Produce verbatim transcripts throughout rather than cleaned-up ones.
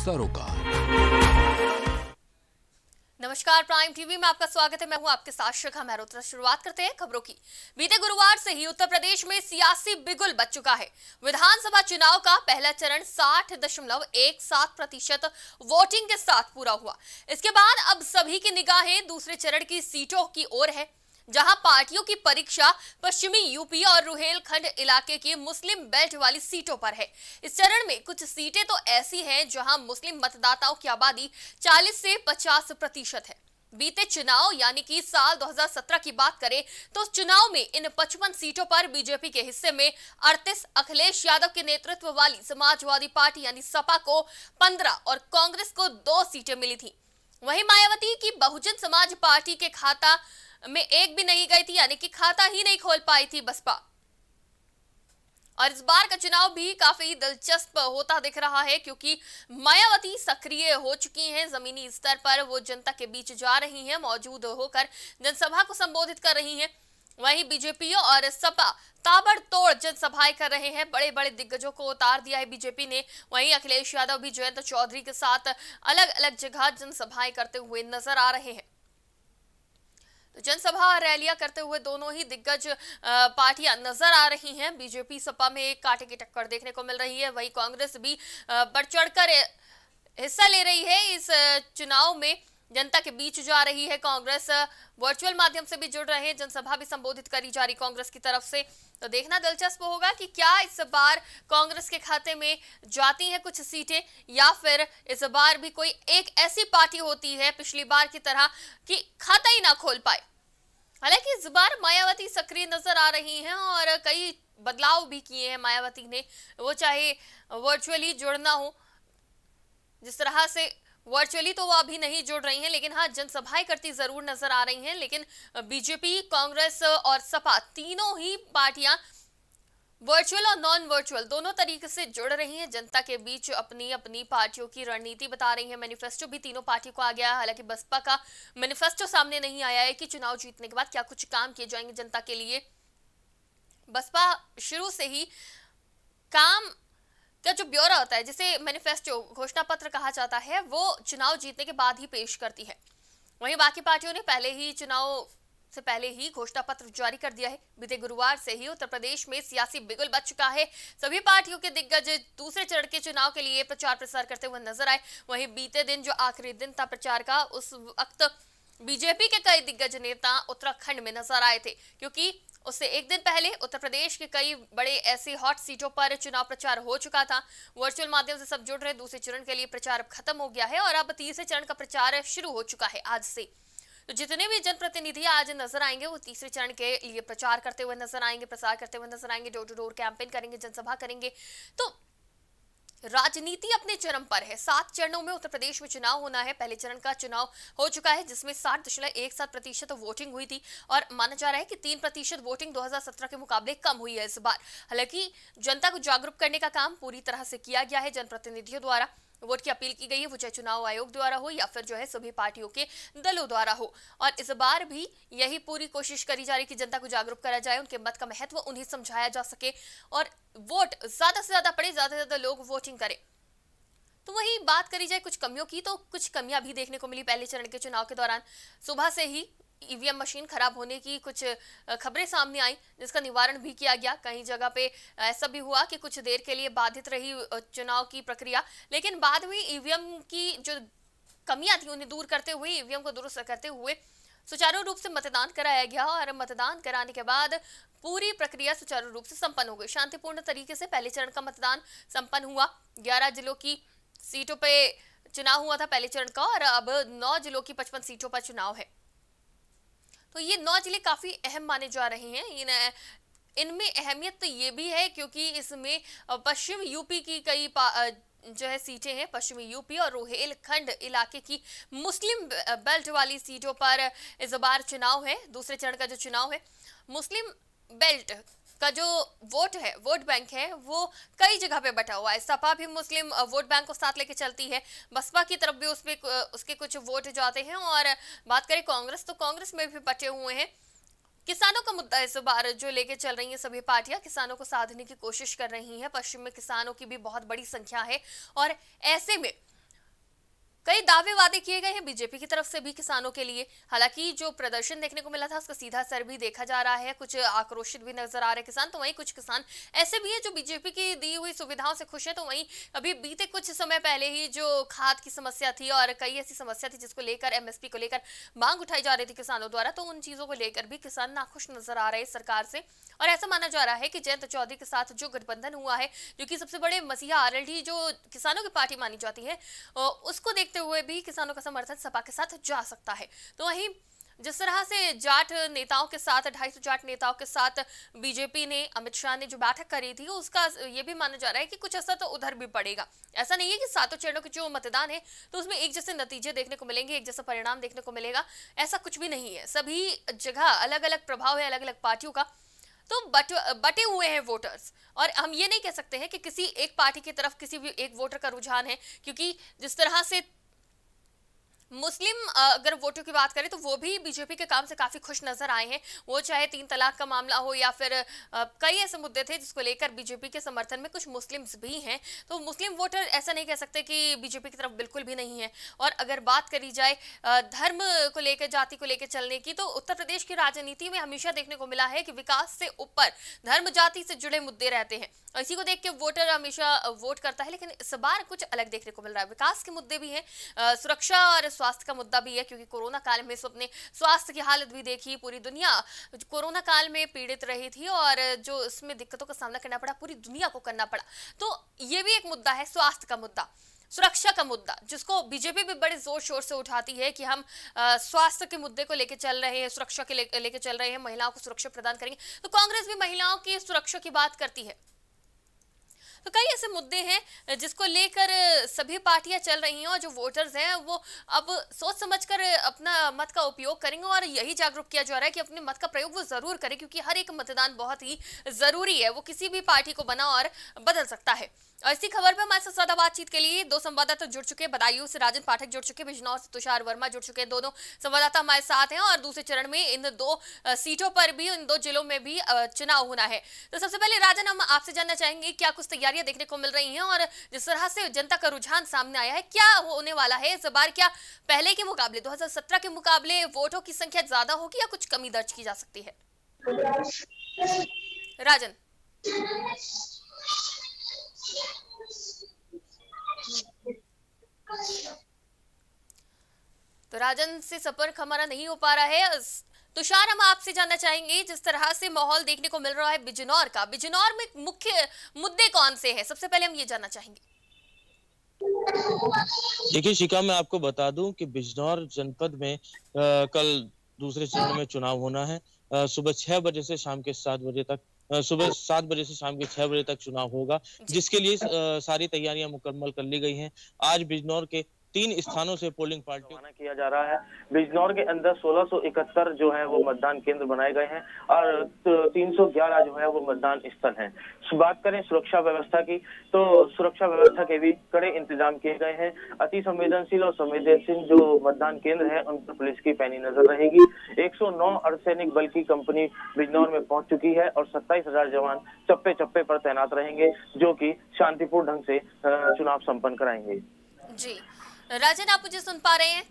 सरोकार। नमस्कार, prime TV में आपका स्वागत है। मैं हूं आपके साथ शिखा मेहरोत्रा। शुरुआत करते हैं खबरों की। बीते गुरुवार से ही उत्तर प्रदेश में सियासी बिगुल बच चुका है। विधानसभा चुनाव का पहला चरण साठ दशमलव एक सात प्रतिशत वोटिंग के साथ पूरा हुआ। इसके बाद अब सभी की निगाहें दूसरे चरण की सीटों की ओर है, जहां पार्टियों की परीक्षा पश्चिमी यूपी और रुहेलखंड इलाके की मुस्लिम बेल्ट वाली सीटों पर है। इस चरण में कुछ सीटें तो ऐसी हैं जहां मुस्लिम मतदाताओं की आबादी चालीस से पचास प्रतिशत है। बीते चुनाव यानी कि साल दो हज़ार सत्रह की बात करें तो चुनाव में इन पचपन सीटों पर बीजेपी के हिस्से में अड़तीस, अखिलेश यादव के नेतृत्व वाली समाजवादी पार्टी यानी सपा को पंद्रह और कांग्रेस को दो सीटें मिली थी। वहीं मायावती की बहुजन समाज पार्टी के खाता में एक भी नहीं गई थी, यानी कि खाता ही नहीं खोल पाई थी बसपा। और इस बार का चुनाव भी काफी दिलचस्प होता दिख रहा है, क्योंकि मायावती सक्रिय हो चुकी हैं। जमीनी स्तर पर वो जनता के बीच जा रही हैं, मौजूद होकर जनसभा को संबोधित कर रही हैं। वहीं बीजेपी और सपा ताबड़तोड़ जनसभाएं कर रहे हैं। बड़े बड़े दिग्गजों को उतार दिया है बीजेपी ने। वहीं अखिलेश यादव भी जयंत चौधरी के साथ अलग अलग जगह जनसभाएं करते हुए नजर आ रहे हैं। तो जनसभा और रैलियां करते हुए दोनों ही दिग्गज पार्टियां नजर आ रही हैं। बीजेपी सपा में एक कांटे की टक्कर देखने को मिल रही है। वहीं कांग्रेस भी बढ़ चढ़कर हिस्सा ले रही है इस चुनाव में, जनता के बीच जा रही है। कांग्रेस वर्चुअल माध्यम से भी जुड़ रहे हैं, जनसभा भी संबोधित करी जा रही कांग्रेस की तरफ से। तो देखना दिलचस्प होगा कि क्या इस बार कांग्रेस के खाते में जाती है कुछ सीटें, या फिर इस बार भी कोई एक ऐसी पार्टी होती है पिछली बार की तरह कि खाता ही ना खोल पाए। हालांकि इस बार मायावती सक्रिय नजर आ रही हैं और कई बदलाव भी किए हैं मायावती ने, वो चाहे वर्चुअली जुड़ना हो, जिस तरह से वर्चुअली तो वो अभी नहीं जुड़ रही हैं, लेकिन हाँ जनसभाएं करती जरूर नजर आ रही हैं। लेकिन बीजेपी, कांग्रेस और सपा तीनों ही पार्टियां वर्चुअल और नॉन वर्चुअल दोनों तरीके से जुड़ रही हैं, जनता के बीच अपनी अपनी पार्टियों की रणनीति बता रही हैं। मैनिफेस्टो भी तीनों पार्टियों को आ गया है। हालांकि बसपा का मैनिफेस्टो सामने नहीं आया है कि चुनाव जीतने के बाद क्या कुछ काम किए जाएंगे जनता के लिए। बसपा शुरू से ही काम का जो ब्यौरा होता है, जिसे मैनिफेस्टो घोषणा पत्र कहा जाता है, वो चुनाव जीतने के बाद ही पेश करती है। वहीं बाकी पार्टियों ने पहले ही चुनाव से पहले ही घोषणा पत्र जारी कर दिया है। बीते गुरुवार से ही उत्तर प्रदेश में सियासी बिगुल बच चुका है। सभी पार्टियों के दिग्गज दूसरे चरण के चुनाव के लिए प्रचार प्रसार करते हुए नजर आए। वहीं बीते दिन जो आखिरी दिन था प्रचार का, उस वक्त बीजेपी के कई दिग्गज नेता उत्तराखंड में नजर आए थे, क्योंकि उससे एक दिन पहले उत्तर प्रदेश के कई बड़े ऐसी हॉट सीटों पर चुनाव प्रचार हो चुका था। वर्चुअल माध्यम से सब जुड़ रहे। दूसरे चरण के लिए प्रचार अब खत्म हो गया है और अब तीसरे चरण का प्रचार शुरू हो चुका है आज से। तो जितने भी जनप्रतिनिधि आज नजर आएंगे वो तीसरे चरण के लिए प्रचार करते हुए नजर आएंगे, प्रसार करते हुए नजर आएंगे, डोर टू डोर कैंपेन करेंगे, जनसभा करेंगे। तो राजनीति अपने चरम पर है। सात चरणों में उत्तर प्रदेश में चुनाव होना है। पहले चरण का चुनाव हो चुका है, जिसमें साठ दशमलव एक सात प्रतिशत वोटिंग हुई थी और माना जा रहा है कि तीन प्रतिशत वोटिंग दो हज़ार सत्रह के मुकाबले कम हुई है इस बार। हालांकि जनता को जागरूक करने का काम पूरी तरह से किया गया है। जनप्रतिनिधियों द्वारा वोट की अपील की गई है, वो चाहे चुनाव आयोग द्वारा हो या फिर जो है सभी पार्टियों के दलों द्वारा हो। और इस बार भी यही पूरी कोशिश करी जा रही कि जनता को जागरूक करा जाए, उनके मत का महत्व उन्हें समझाया जा सके और वोट ज्यादा से ज्यादा पड़े, ज्यादा से ज्यादा लोग वोटिंग करें। तो वही बात करी जाए कुछ कमियों की, तो कुछ कमियां भी देखने को मिली पहले चरण के चुनाव के दौरान। सुबह से ही ईवीएम मशीन खराब होने की कुछ खबरें सामने आई, जिसका निवारण भी किया गया। कई जगह पे ऐसा भी हुआ कि कुछ देर के लिए बाधित रही चुनाव की प्रक्रिया, लेकिन बाद में ईवीएम की जो कमियां थी उन्हें दूर करते हुए, ईवीएम को दुरुस्त करते हुए सुचारू रूप से मतदान कराया गया और मतदान कराने के बाद पूरी प्रक्रिया सुचारू रूप से संपन्न हो गई। शांतिपूर्ण तरीके से पहले चरण का मतदान संपन्न हुआ। ग्यारह जिलों की सीटों पे चुनाव हुआ था पहले चरण का, और अब नौ जिलों की पचपन सीटों पर चुनाव है। तो ये नौ जिले काफी अहम माने जा रहे हैं। इन इनमें अहमियत तो ये भी है क्योंकि इसमें पश्चिम यूपी की कई जो है सीटें हैं। पश्चिमी यूपी और रुहेलखंड इलाके की मुस्लिम बेल्ट वाली सीटों पर इस बार चुनाव है। दूसरे चरण का जो चुनाव है, मुस्लिम बेल्ट का जो वोट है, वोट बैंक है, वो कई जगह पे बटा हुआ है। सपा भी मुस्लिम वोट बैंक को साथ लेके चलती है, बसपा की तरफ भी उसपे उसके कुछ वोट जाते हैं। और बात करें कांग्रेस, तो कांग्रेस में भी बटे हुए हैं। किसानों का मुद्दा इस बार जो लेके चल रही है सभी पार्टियां, किसानों को साधने की कोशिश कर रही हैं। पश्चिम में किसानों की भी बहुत बड़ी संख्या है और ऐसे में कई दावे वादे किए गए हैं बीजेपी की तरफ से भी किसानों के लिए। हालांकि जो प्रदर्शन देखने को मिला था उसका सीधा असर भी देखा जा रहा है, कुछ आक्रोशित भी नजर आ रहे किसान, तो वहीं कुछ किसान ऐसे भी हैं जो बीजेपी की दी हुई सुविधाओं से खुश है। तो वहीं अभी बीते कुछ समय पहले ही जो खाद की समस्या थी और कई ऐसी समस्या थी जिसको लेकर एमएसपी को लेकर मांग उठाई जा रही थी किसानों द्वारा, तो उन चीजों को लेकर भी किसान नाखुश नजर आ रहे हैं सरकार से। और ऐसा माना जा रहा है कि जयंत चौधरी के साथ जो गठबंधन हुआ है, जो कि सबसे बड़े मसीहा आरएलडी जो किसानों की पार्टी मानी जाती है, उसको देखते हुए भी किसानों का समर्थन सपा के साथ जा सकता है। तो वहीं जिस तरह से जाट नेताओं के साथ ढाई सौ जाट नेताओं के साथ बीजेपी ने, अमित शाह ने जो बैठक करी थी, उसका ये भी माना जा रहा है कि कुछ असर तो उधर भी पड़ेगा। ऐसा नहीं है कि सातों चरणों के जो मतदान है तो उसमें एक जैसे नतीजे देखने को मिलेंगे, एक जैसा परिणाम देखने को मिलेगा, ऐसा कुछ भी नहीं है। सभी जगह अलग अलग प्रभाव है अलग अलग पार्टियों का, तो बट बटे हुए हैं वोटर्स। और हम ये नहीं कह सकते हैं कि किसी एक पार्टी की तरफ किसी भी एक वोटर का रुझान है, क्योंकि जिस तरह से मुस्लिम अगर वोटों की बात करें तो वो भी बीजेपी के काम से काफी खुश नजर आए हैं। वो चाहे तीन तलाक का मामला हो या फिर कई ऐसे मुद्दे थे जिसको लेकर बीजेपी के समर्थन में कुछ मुस्लिम्स भी हैं। तो मुस्लिम वोटर ऐसा नहीं कह सकते कि बीजेपी की तरफ बिल्कुल भी नहीं है। और अगर बात करी जाए धर्म को लेकर, जाति को लेकर चलने की, तो उत्तर प्रदेश की राजनीति में हमेशा देखने को मिला है कि विकास से ऊपर धर्म जाति से जुड़े मुद्दे रहते हैं और इसी को देख के वोटर हमेशा वोट करता है। लेकिन इस बार कुछ अलग देखने को मिल रहा है। विकास के मुद्दे भी हैं, सुरक्षा और स्वास्थ्य का मुद्दा भी है, क्योंकि कोरोना काल में अपने स्वास्थ्य की हालत भी देखी। पूरी दुनिया कोरोना काल में पीड़ित रही थी और जो इसमें दिक्कतों का सामना करना पड़ा, पूरी दुनिया को करना पड़ा। तो ये भी एक मुद्दा है, स्वास्थ्य का मुद्दा, सुरक्षा का मुद्दा, जिसको बीजेपी भी बड़े जोर शोर से उठाती है कि हम स्वास्थ्य के मुद्दे को लेकर चल रहे हैं, सुरक्षा के लेकर ले चल रहे हैं, महिलाओं को सुरक्षा प्रदान करेंगे। तो कांग्रेस भी महिलाओं की सुरक्षा की बात करती है। तो कई ऐसे मुद्दे हैं जिसको लेकर सभी पार्टियां चल रही हैं और जो वोटर्स हैं वो अब सोच समझकर अपना मत का उपयोग करेंगे। और यही जागरूक किया जा रहा है कि अपने मत का प्रयोग वो जरूर करें, क्योंकि हर एक मतदान बहुत ही जरूरी है। वो किसी भी पार्टी को बना और बदल सकता है। और इसी खबर पर हमारे साथ ज्यादा बातचीत के लिए दो संवाददाता जुड़ चुके हैं। बदायूं से राजन पाठक जुड़ चुके हैं, बिजनौर से तुषार वर्मा जुड़ चुके हैं। दोनों संवाददाता हमारे साथ हैं और दूसरे चरण में इन दो सीटों पर भी, इन दो जिलों में भी चुनाव होना है। तो सबसे पहले राजन, हम आपसे जानना चाहेंगे क्या कुछ तैयारियां देखने को मिल रही हैं और जिस तरह से जनता का रुझान सामने आया है, क्या होने वाला है इस बार? क्या पहले के मुकाबले, दो हज़ार सत्रह के मुकाबले वोटों की संख्या ज्यादा होगी या कुछ कमी दर्ज की जा सकती है? राजन। तो राजन से संपर्क हमारा नहीं हो पा रहा है। तुषार, हम आपसे जानना चाहेंगे जिस तरह से माहौल देखने को मिल रहा है बिजनौर का, बिजनौर में मुख्य मुद्दे कौन से हैं? सबसे पहले हम ये जानना चाहेंगे। देखिए शिखा, मैं आपको बता दूं कि बिजनौर जनपद में आ, कल दूसरे चरण में चुनाव होना है। आ, सुबह छह बजे से शाम के सात बजे तक सुबह सात बजे से शाम के छह बजे तक चुनाव होगा, जिसके लिए आ, सारी तैयारियां मुकम्मल कर ली गई हैं। आज बिजनौर के तीन स्थानों से पोलिंग पार्टी रवाना किया जा रहा है। बिजनौर के अंदर सोलह सौ इकहत्तर जो है वो मतदान केंद्र बनाए गए हैं और तीन सौ ग्यारह जो है वो मतदान स्थल हैं। बात करें सुरक्षा व्यवस्था की, तो सुरक्षा व्यवस्था के भी कड़े इंतजाम किए गए हैं। अति संवेदनशील और संवेदनशील जो मतदान केंद्र है उन पर पुलिस की पैनी नजर रहेगी। एक सौ नौ अर्धसैनिक बल की कंपनी बिजनौर में पहुंच चुकी है और सत्ताईस हजार जवान चप्पे चप्पे पर तैनात रहेंगे, जो कि शांतिपूर्ण ढंग से चुनाव संपन्न कराएंगे। जी राजन, आप मुझे सुन पा रहे हैं?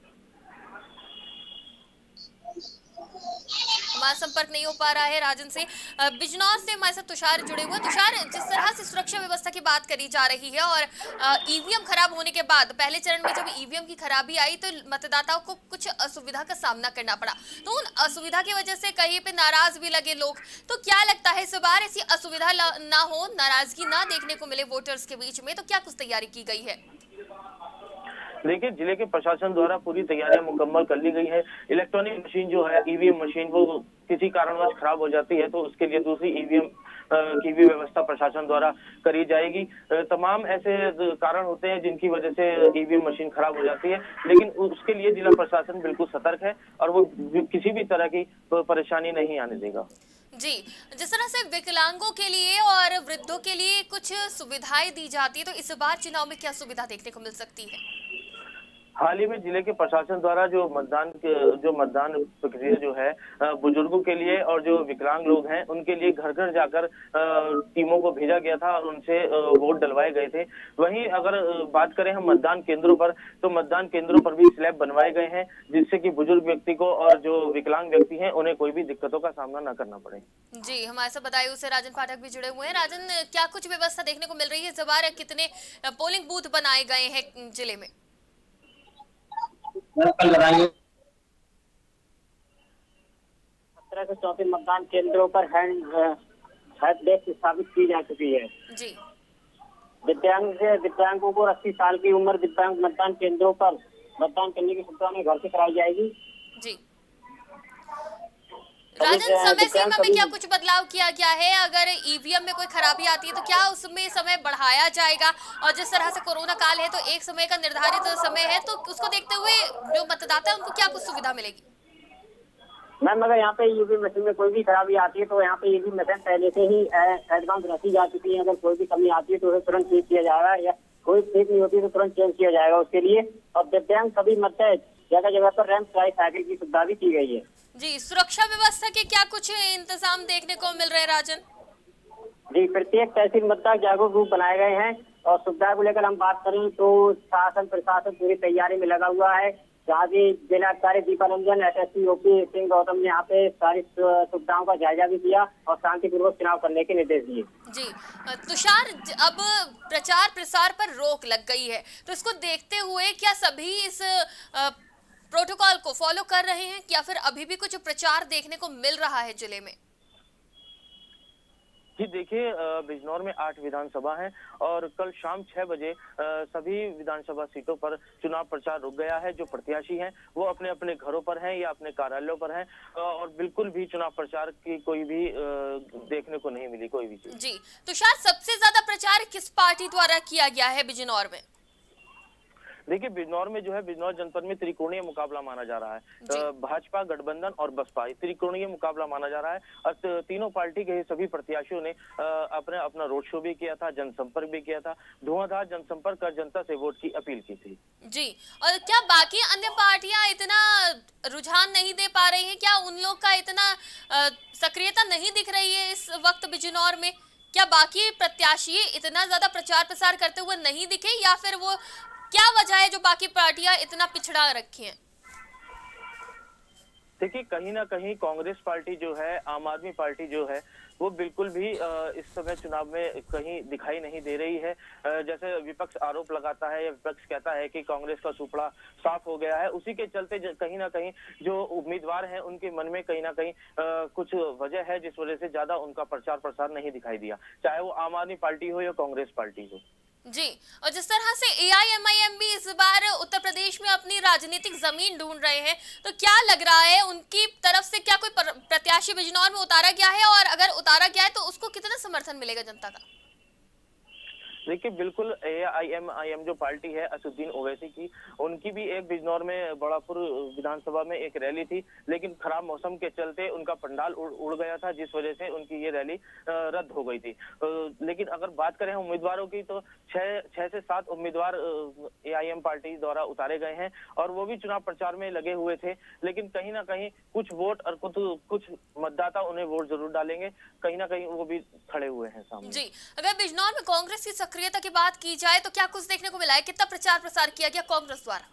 हमारा संपर्क नहीं हो पा रहा है राजन से। बिजनौर से हमारे साथ तुषार जुड़े हुए। तुषार, जिस तरह से सुरक्षा व्यवस्था की बात करी जा रही है और ईवीएम खराब होने के बाद पहले चरण में जब ईवीएम की खराबी आई तो मतदाताओं को कुछ असुविधा का सामना करना पड़ा, तो उन असुविधा की वजह से कहीं पे नाराज भी लगे लोग। तो क्या लगता है इस बार ऐसी असुविधा ना हो, नाराजगी ना देखने को मिले वोटर्स के बीच में, तो क्या कुछ तैयारी की गई है? देखिए, जिले के प्रशासन द्वारा पूरी तैयारियां मुकम्मल कर ली गई है। इलेक्ट्रॉनिक मशीन जो है, ईवीएम मशीन, वो किसी कारणवश खराब हो जाती है तो उसके लिए दूसरी ईवीएम की भी व्यवस्था प्रशासन द्वारा करी जाएगी। तमाम ऐसे कारण होते हैं जिनकी वजह से ईवीएम मशीन खराब हो जाती है, लेकिन उसके लिए जिला प्रशासन बिल्कुल सतर्क है और वो किसी भी तरह की परेशानी नहीं आने देगा। जी, जिस तरह से विकलांगों के लिए और वृद्धों के लिए कुछ सुविधाएं दी जाती है, तो इस बार चुनाव में क्या सुविधा देखने को मिल सकती है? हाल ही में जिले के प्रशासन द्वारा जो मतदान के जो मतदान प्रक्रिया जो है बुजुर्गों के लिए और जो विकलांग लोग हैं उनके लिए घर घर जाकर टीमों को भेजा गया था और उनसे वोट डलवाए गए थे। वहीं अगर बात करें हम मतदान केंद्रों पर, तो मतदान केंद्रों पर भी स्लैब बनवाए गए हैं जिससे कि बुजुर्ग व्यक्ति को और जो विकलांग व्यक्ति हैं उन्हें कोई भी दिक्कतों का सामना न करना पड़े। जी, हमारे साथ बताइए उससे राजन पाठक भी जुड़े हुए हैं। राजन, क्या कुछ व्यवस्था देखने को मिल रही है? इस बार कितने पोलिंग बूथ बनाए गए हैं जिले में? सत्रह सौ चौंतीस मतदान केंद्रों पर हैंड हेल्प डेस्क स्थापित की जा चुकी है। जी। दिव्यांग से दिव्यांगों को अस्सी साल की उम्र दिव्यांग मतदान केंद्रों पर मतदान करने की सुविधा में घर से कराई जाएगी। जी राजन, समय सीमा में क्या कुछ बदलाव किया गया है? अगर ईवीएम में कोई खराबी आती है तो क्या उसमें समय बढ़ाया जाएगा? और जिस तरह से कोरोना काल है तो एक समय का निर्धारित समय है, तो उसको देखते हुए जो मतदाता है उनको क्या कुछ सुविधा मिलेगी? मैम, अगर यहाँ पे ईवीएम मशीन में कोई भी खराबी आती है तो यहाँ पे ईवीएम मशीन पहले से ही एडवांस रखी जा चुकी है। अगर कोई भी कमी आती है तो उसे तुरंत ठीक किया जाएगा, या कोई ठीक नहीं होती है तो तुरंत चेंज किया जाएगा उसके लिए। और दिव्यांग सभी मतदाता जगह जगह पर रैंप साइकिल की सुविधा भी की गई है। जी, सुरक्षा व्यवस्था के क्या कुछ इंतजाम देखने को मिल रहे हैं राजन? जी, प्रत्येक तहसील मतदाता जागरूक ग्रुप बनाए गए हैं और सुविधा को लेकर हम बात करें तो शासन प्रशासन पूरी तैयारी में लगा हुआ है। जहाँ भी जिलाधिकारी दीपा रंजन, एसएसपी ओपी सिंह गौतम ने यहाँ पे सारी सुविधाओं का जायजा भी किया और शांतिपूर्वक चुनाव करने के निर्देश दिए। जी तुषार, अब प्रचार प्रसार पर रोक लग गई है, तो इसको देखते हुए क्या सभी इस प्रोटोकॉल को फॉलो कर रहे हैं या फिर अभी भी कुछ प्रचार देखने को मिल रहा है जिले में? जी देखिए, बिजनौर में आठ विधानसभा हैं और कल शाम छह बजे सभी विधानसभा सीटों पर चुनाव प्रचार रुक गया है। जो प्रत्याशी हैं वो अपने अपने घरों पर हैं या अपने कार्यालयों पर हैं और बिल्कुल भी चुनाव प्रचार की कोई भी देखने को नहीं मिली कोई भी चीज। जी तुषार, सबसे ज्यादा प्रचार किस पार्टी द्वारा किया गया है बिजनौर में? देखिए, बिजनौर में जो है बिजनौर जनपद में त्रिकोणीय मुकाबला माना जा रहा है। भाजपा, गठबंधन और बसपा, त्रिकोणीय मुकाबला माना जा रहा है और तीनों पार्टी के सभी प्रत्याशियों ने अपने अपना रोड शो भी किया था, जनसंपर्क भी किया था, धुआंधार जनसंपर्क कर जनता से वोट की अपील की थी। जी, और क्या बाकी अन्य पार्टियां इतना रुझान नहीं दे पा रही हैं? क्या उन लोग का इतना सक्रियता नहीं दिख रही है इस वक्त बिजनौर में? क्या बाकी प्रत्याशी इतना ज्यादा प्रचार प्रसार करते हुए नहीं दिखे या फिर वो क्या वजह है जो बाकी पार्टियां इतना पिछड़ा रखी हैं? देखिए, कहीं ना कहीं कांग्रेस पार्टी जो है, आम आदमी पार्टी जो है, वो बिल्कुल भी इस समय चुनाव में कहीं दिखाई नहीं दे रही है। जैसे विपक्ष आरोप लगाता है या विपक्ष कहता है कि कांग्रेस का सुपड़ा साफ हो गया है, उसी के चलते कहीं ना कहीं जो उम्मीदवार हैं उनके मन में कहीं ना कहीं कुछ वजह है जिस वजह से ज्यादा उनका प्रचार प्रसार नहीं दिखाई दिया, चाहे वो आम आदमी पार्टी हो या कांग्रेस पार्टी हो। जी, और जिस तरह से ए आई एम आई एम भी इस बार उत्तर प्रदेश में अपनी राजनीतिक जमीन ढूंढ रहे हैं, तो क्या लग रहा है उनकी तरफ से क्या कोई प्रत्याशी बिजनौर में उतारा गया है? और अगर उतारा गया है तो उसको कितना समर्थन मिलेगा जनता का? देखिए, बिल्कुल A I M I M जो पार्टी है असदुद्दीन ओवैसी की, उनकी भी एक बिजनौर में बड़ापुर विधानसभा में एक रैली थी, लेकिन खराब मौसम के चलते उनका पंडाल उड़, उड़ गया था जिस वजह से उनकी ये रैली रद्द हो गई थी। लेकिन अगर बात करें उम्मीदवारों की तो छह छह से सात उम्मीदवार ए आई एम पार्टी द्वारा उतारे गए हैं और वो भी चुनाव प्रचार में लगे हुए थे, लेकिन कहीं ना कहीं कुछ वोट और कुछ कुछ मतदाता उन्हें वोट जरूर डालेंगे, कहीं ना कहीं वो भी खड़े हुए हैं सामने। जी, अगर बिजनौर में कांग्रेस की सक्रियता की बात की जाए तो क्या कुछ देखने को मिला है? कितना प्रचार प्रसार किया गया कांग्रेस द्वारा?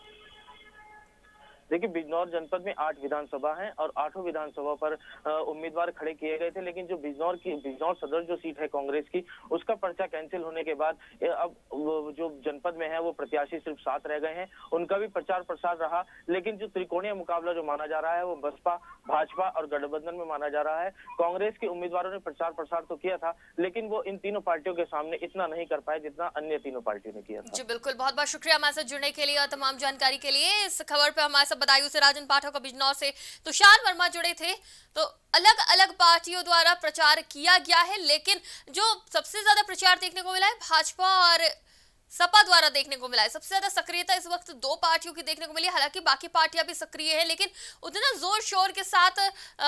देखिए, बिजनौर जनपद में आठ विधानसभा हैं और आठों विधानसभा पर उम्मीदवार खड़े किए गए थे, लेकिन जो बिजनौर की बिजनौर सदर जो सीट है कांग्रेस की, उसका पर्चा कैंसिल होने के बाद अब जो जनपद में है वो प्रत्याशी सिर्फ सात रह गए हैं, उनका भी प्रचार प्रसार रहा। लेकिन जो त्रिकोणीय मुकाबला जो माना जा रहा है वो बसपा, भाजपा और गठबंधन में माना जा रहा है। कांग्रेस के उम्मीदवारों ने प्रचार प्रसार तो किया था, लेकिन वो इन तीनों पार्टियों के सामने इतना नहीं कर पाए जितना अन्य तीनों पार्टियों ने किया था। जी बिल्कुल, बहुत बहुत शुक्रिया हमारे साथ जुड़ने के लिए और तमाम जानकारी के लिए। इस खबर पे हमारे बदायूं से राजन पाठक और बिजनौर से तुषार वर्मा जुड़े थे। तो अलग अलग पार्टियों द्वारा प्रचार किया गया है, लेकिन जो सबसे ज्यादा प्रचार देखने को मिला है भाजपा और सपा द्वारा देखने को मिला है। सबसे ज्यादा सक्रियता इस वक्त दो पार्टियों की देखने को मिली, हालांकि बाकी पार्टियां भी सक्रिय है लेकिन उतना जोर शोर के साथ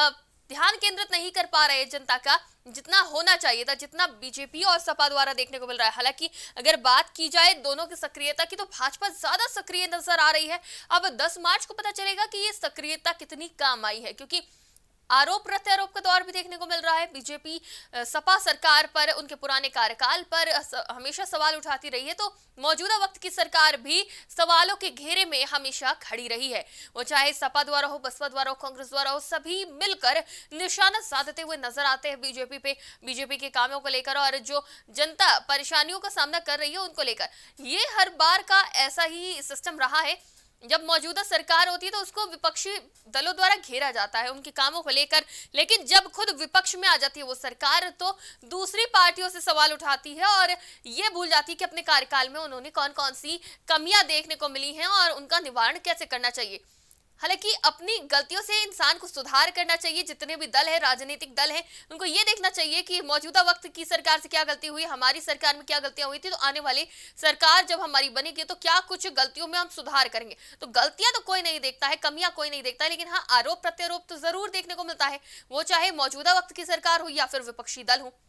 ध्यान केंद्रित नहीं कर पा रहे जनता का जितना होना चाहिए था, जितना बीजेपी और सपा द्वारा देखने को मिल रहा है। हालांकि अगर बात की जाए दोनों की सक्रियता की तो भाजपा ज्यादा सक्रिय नजर आ रही है। अब दस मार्च को पता चलेगा कि ये सक्रियता कितनी काम आई है, क्योंकि आरोप प्रत्यारोप का दौर भी देखने को मिल रहा है। बीजेपी सपा सरकार पर, उनके पुराने कार्यकाल पर हमेशा सवाल उठाती रही है, तो मौजूदा वक्त की सरकार भी सवालों के घेरे में हमेशा खड़ी रही है। वो चाहे सपा द्वारा हो, बसपा द्वारा हो, कांग्रेस द्वारा हो, सभी मिलकर निशाना साधते हुए नजर आते हैं बीजेपी पे, बीजेपी के कामों को लेकर और जो जनता परेशानियों का सामना कर रही है उनको लेकर। ये हर बार का ऐसा ही सिस्टम रहा है। जब मौजूदा सरकार होती है तो उसको विपक्षी दलों द्वारा घेरा जाता है उनके कामों को लेकर, लेकिन जब खुद विपक्ष में आ जाती है वो सरकार तो दूसरी पार्टियों से सवाल उठाती है और ये भूल जाती है कि अपने कार्यकाल में उन्होंने कौन कौन सी कमियां देखने को मिली हैं और उनका निवारण कैसे करना चाहिए। हालांकि अपनी गलतियों से इंसान को सुधार करना चाहिए। जितने भी दल है, राजनीतिक दल हैं, उनको ये देखना चाहिए कि मौजूदा वक्त की सरकार से क्या गलती हुई, हमारी सरकार में क्या गलतियां हुई थी, तो आने वाली सरकार जब हमारी बनेगी तो क्या कुछ गलतियों में हम सुधार करेंगे। तो गलतियां तो कोई नहीं देखता है, कमियां कोई नहीं देखता है, लेकिन हाँ आरोप प्रत्यारोप तो जरूर देखने को मिलता है, वो चाहे मौजूदा वक्त की सरकार हो या फिर विपक्षी दल हो।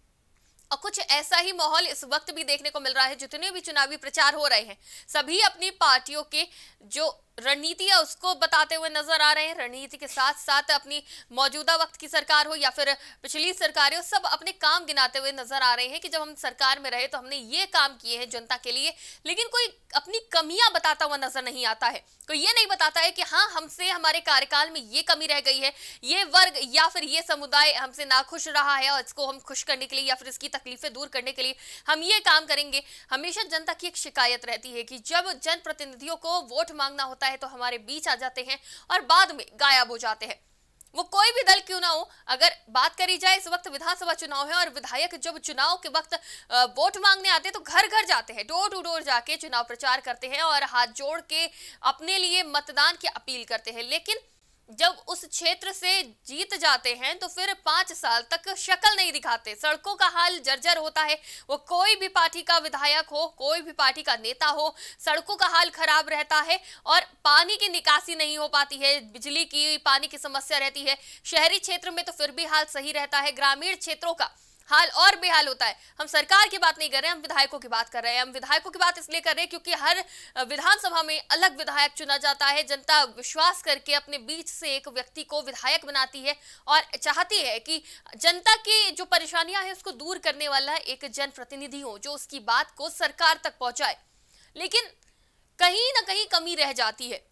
और कुछ ऐसा ही माहौल इस वक्त भी देखने को मिल रहा है। जितने भी चुनावी प्रचार हो रहे हैं सभी अपनी पार्टियों के जो रणनीति है उसको बताते हुए नजर आ रहे हैं। रणनीति के साथ साथ अपनी मौजूदा वक्त की सरकार हो या फिर पिछली सरकार हो, सब अपने काम गिनाते हुए नजर आ रहे हैं कि जब हम सरकार में रहे तो हमने ये काम किए हैं जनता के लिए, लेकिन कोई अपनी कमियां बताता हुआ नजर नहीं आता है। कोई ये नहीं बताता है कि हाँ हमसे हमारे कार्यकाल में ये कमी रह गई है, ये वर्ग या फिर ये समुदाय हमसे नाखुश रहा है और इसको हम खुश करने के लिए या फिर इसकी तकलीफें दूर करने के लिए हम ये काम करेंगे। हमेशा जनता की एक शिकायत रहती है कि जब जनप्रतिनिधियों को वोट मांगना होता है तो हमारे बीच आ जाते हैं और बाद में गायब हो जाते हैं। वो कोई भी दल क्यों ना हो। अगर बात करी जाए इस वक्त विधानसभा चुनाव है और विधायक जब चुनाव के वक्त वोट मांगने आते हैं तो घर घर जाते हैं, डोर टू डोर जाके चुनाव प्रचार करते हैं और हाथ जोड़ के अपने लिए मतदान की अपील करते हैं, लेकिन जब उस क्षेत्र से जीत जाते हैं तो फिर पांच साल तक शक्ल नहीं दिखाते। सड़कों का हाल जर्जर होता है। वो कोई भी पार्टी का विधायक हो, कोई भी पार्टी का नेता हो, सड़कों का हाल खराब रहता है और पानी की निकासी नहीं हो पाती है, बिजली की, पानी की समस्या रहती है। शहरी क्षेत्र में तो फिर भी हाल सही रहता है, ग्रामीण क्षेत्रों का हाल और बेहाल होता है। हम सरकार की बात नहीं कर रहे हैं, हम विधायकों की बात कर रहे हैं। हम विधायकों की बात इसलिए कर रहे हैं क्योंकि हर विधानसभा में अलग विधायक चुना जाता है। जनता विश्वास करके अपने बीच से एक व्यक्ति को विधायक बनाती है और चाहती है कि जनता की जो परेशानियां हैं उसको दूर करने वाला एक जनप्रतिनिधि हो जो उसकी बात को सरकार तक पहुंचाए, लेकिन कहीं ना कहीं कमी रह जाती है।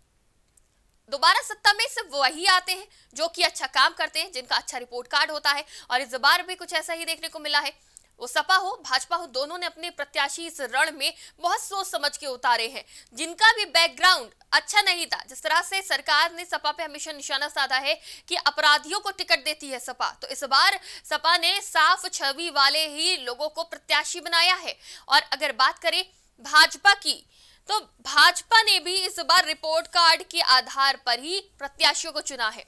दोबारा सत्ता में सिर्फ वही आते हैं जो कि अच्छा काम करते हैं, जिनका अच्छा रिपोर्ट कार्ड होता है, और इस बार भी कुछ ऐसा ही देखने को मिला है। वो सपा हो भाजपा हो, दोनों ने अपने प्रत्याशी इस रण में बहुत सोच समझ के उतारे हैं, जिनका भी बैकग्राउंड अच्छा नहीं था। जिस तरह से सरकार ने सपा पे हमेशा निशाना साधा है कि अपराधियों को टिकट देती है सपा, तो इस बार सपा ने साफ छवि वाले ही लोगों को प्रत्याशी बनाया है। और अगर बात करें भाजपा की तो भाजपा ने भी इस बार रिपोर्ट कार्ड के आधार पर ही प्रत्याशियों को चुना है।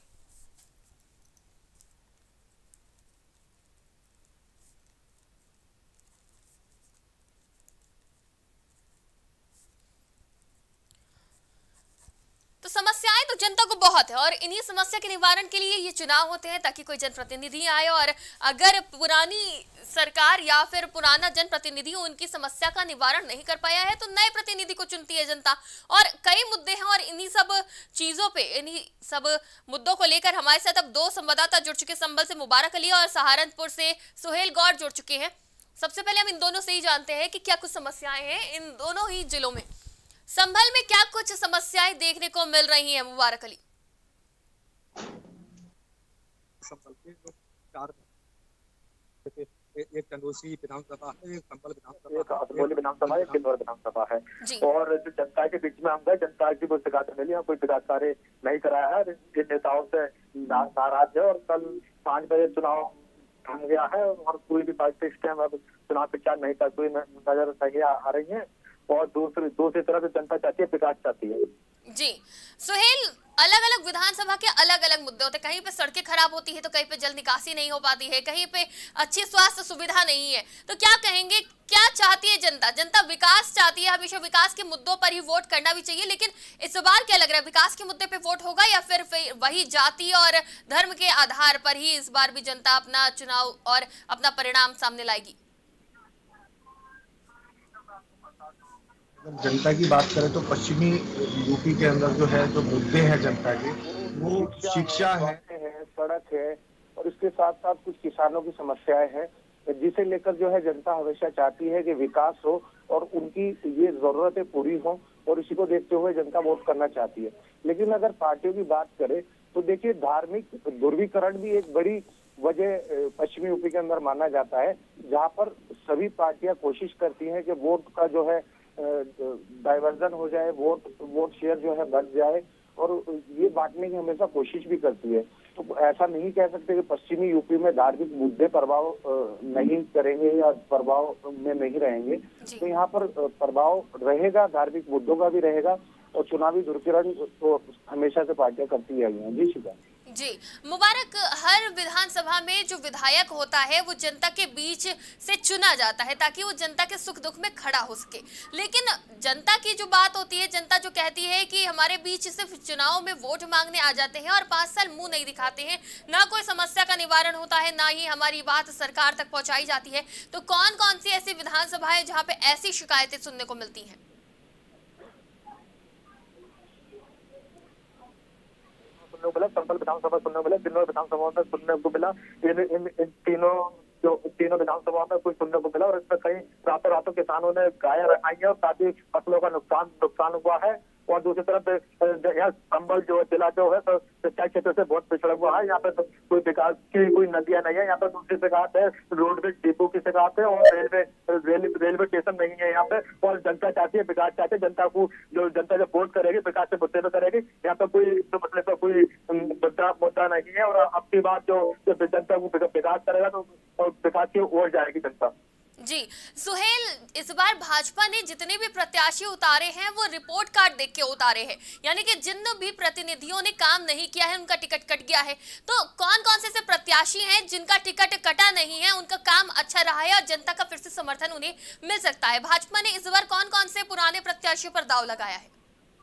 तो समस्याएं तो जनता को बहुत है और इन्हीं समस्या के निवारण के लिए ये चुनाव होते हैं ताकि कोई जनप्रतिनिधि आए, और अगर पुरानी सरकार या फिर पुराना जनप्रतिनिधि उनकी समस्या का निवारण नहीं कर पाया है तो नए प्रतिनिधि को चुनती है जनता। और कई मुद्दे हैं और इन्हीं सब चीजों पे, इन्हीं सब मुद्दों को लेकर हमारे साथ अब दो संवाददाता जुड़ चुके, संभल से मुबारक अली और सहारनपुर से सुहेल गौड़ जुड़ चुके हैं। सबसे पहले हम इन दोनों से ही जानते हैं कि क्या कुछ समस्याएं हैं इन दोनों ही जिलों में। संभल में क्या कुछ समस्याएं देखने को मिल रही हैं मुबारक अली? संभल के जो चार एक कंदोसी विधानसभा है, एक संभल विधानसभा, एक अधमोली विधानसभा, एक किन्नौर विधानसभा है। और जो जनता के बीच में हम गए, जनता की कोई शिकायत मिली, कोई विकास कार्य नहीं कराया है, जिन नेताओं से नाराज है। और कल पाँच बजे चुनाव थम गया है और कोई भी पार्टी इस टाइम अब चुनाव प्रचार नहीं करती हुई नजर सही आ रही है। और दूसरी दूसरी तरफ जनता चाहती है, विकास चाहती है। जी सुहेल, अलग अलग विधानसभा के अलग अलग मुद्दे होते हैं। कहीं पे सड़कें खराब होती है तो कहीं पे जल निकासी नहीं हो पाती है, कहीं पे अच्छी स्वास्थ्य सुविधा नहीं है। तो क्या कहेंगे, क्या चाहती है जनता? जनता विकास चाहती है, हमेशा विकास के मुद्दों पर ही वोट करना भी चाहिए, लेकिन इस बार क्या लग रहा है, विकास के मुद्दे पे वोट होगा या फिर वही जाति और धर्म के आधार पर ही इस बार भी जनता अपना चुनाव और अपना परिणाम सामने लाएगी? जनता की बात करें तो पश्चिमी यूपी के अंदर जो है जो मुद्दे हैं जनता के, वो शिक्षा है, सड़क है और इसके साथ साथ कुछ किसानों की समस्याएं हैं, जिसे लेकर जो है जनता हमेशा चाहती है कि विकास हो और उनकी ये जरूरतें पूरी हो, और इसी को देखते हुए जनता वोट करना चाहती है। लेकिन अगर पार्टियों की बात करें तो देखिए, धार्मिक ध्रुवीकरण भी एक बड़ी वजह पश्चिमी यूपी के अंदर माना जाता है, जहाँ पर सभी पार्टियां कोशिश करती हैं कि वोट का जो है डाइवर्जन हो जाए, वोट वोट शेयर जो है बढ़ जाए, और ये बांटने की हमेशा कोशिश भी करती है। तो ऐसा नहीं कह सकते कि पश्चिमी यूपी में धार्मिक मुद्दे प्रभाव नहीं करेंगे या प्रभाव में नहीं रहेंगे। तो यहाँ पर प्रभाव रहेगा, धार्मिक मुद्दों का भी रहेगा, और चुनावी ध्रुवीकरण तो हमेशा से पार्टियां करती आई हैं। जी शिका जी मुबारक, हर विधानसभा में जो विधायक होता है वो जनता के बीच से चुना जाता है ताकि वो जनता के सुख दुख में खड़ा हो सके, लेकिन जनता की जो बात होती है, जनता जो कहती है कि हमारे बीच सिर्फ चुनाव में वोट मांगने आ जाते हैं और पांच साल मुंह नहीं दिखाते हैं, ना कोई समस्या का निवारण होता है, ना ही हमारी बात सरकार तक पहुंचाई जाती है। तो कौन कौन सी ऐसी विधानसभाएं जहाँ पे ऐसी शिकायतें सुनने को मिलती हैं? मिला संभल विधानसभा सुनने को मिला, तीनों विधानसभाओं में सुनने को मिला, इन इन, इन तीनों जो तीनों विधानसभाओं में कुछ सुनने को मिला, और इसमें कई रातों रातों किसानों ने गायें रखाई है और साथ ही फसलों का नुकसान नुकसान हुआ है। और दूसरी तरफ यह संभल जो जिला जो है तो सिंचाई क्षेत्र से बहुत पिछड़ा हुआ है। यहाँ पे तो कोई विकास की कोई नदियां नहीं है। यहाँ पे दूसरी शिकायत है रोडवे डिपो की शिकायत है, और रेलवे रेल, रेलवे स्टेशन नहीं है यहाँ पे। और जनता चाहती है विकास, चाहती है जनता को, जो जनता जब वोट करेगी विकास के मुद्दे पे करेगी। यहाँ पे कोई तो मसले पर कोई मुद्दा मुद्दा नहीं है, और अब की बात जो जनता को विकास करेगा तो विकास की ओर जाएगी जनता। जी सुहेल, इस बार भाजपा ने जितने भी प्रत्याशी उतारे हैं वो रिपोर्ट कार्ड देख के उतारे हैं, यानी कि जिन भी प्रतिनिधियों ने काम नहीं किया है उनका टिकट कट गया है। तो कौन कौन से ऐसे प्रत्याशी हैं जिनका टिकट कटा नहीं है, उनका काम अच्छा रहा है और जनता का फिर से समर्थन उन्हें मिल सकता है? भाजपा ने इस बार कौन कौन से पुराने प्रत्याशियों पर दाव लगाया है?